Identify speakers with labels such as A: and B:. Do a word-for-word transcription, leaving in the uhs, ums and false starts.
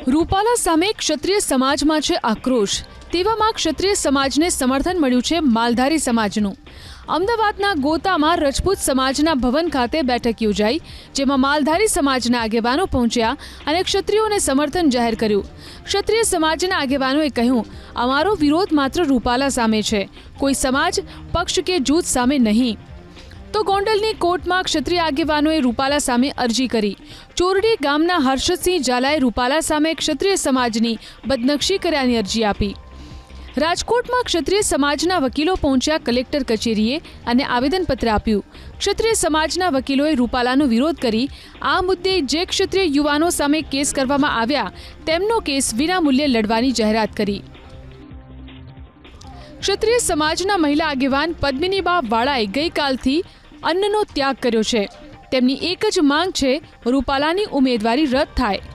A: રૂપાલા સામે ક્ષત્રિય સમાજમાં છે આક્રોશ। તેવામાં ક્ષત્રિય સમાજને સમર્થન મળ્યું છે માલધારી સમાજનું। અમદાવાદના ગોતામાં રજપૂત સમાજના ભવન ખાતે બેઠક યોજાઈ, જેમાં માલધારી સમાજના આગેવાનો પહોંચ્યા અને ક્ષત્રિયોને સમર્થન જાહેર કર્યું। ક્ષત્રિય સમાજના આગેવાનોએ કહ્યું, અમારો વિરોધ માત્ર રૂપાલા સામે છે, કોઈ સમાજ, પક્ષ કે જૂથ સામે નહીં। તો ગોંડલની કોર્ટમાં ક્ષત્રિય આગેવાનોએ રૂપાલા સામે અરજી કરી। ચોરડી ગામના હર્ષદસિંહ ઝાલાએ રૂપાલા સામે ક્ષત્રિય સમાજની બદનક્ષી કર્યાની અરજી આપી। રાજકોટમાં ક્ષત્રિય સમાજના વકીલો પહોંચ્યા કલેક્ટર કચેરીએ અને આવેદનપત્ર આપ્યું। ક્ષત્રિય સમાજના વકીલોએ રૂપાલાનો વિરોધ કરી આ મુદ્દે જે ક્ષત્રિય યુવાનો સામે કેસ કરવામાં આવ્યા તેમનો કેસ વિનામૂલ્યે લડવાની જાહેરાત કરી। ક્ષત્રિય સમાજના મહિલા આગેવાન પદ્મિનીબા વાળાએ ગઈકાલથી અન્નનો ત્યાગ કર્યો છે। તેમની એક જ માંગ છે, રૂપાલાની ઉમેદવારી રદ થાય।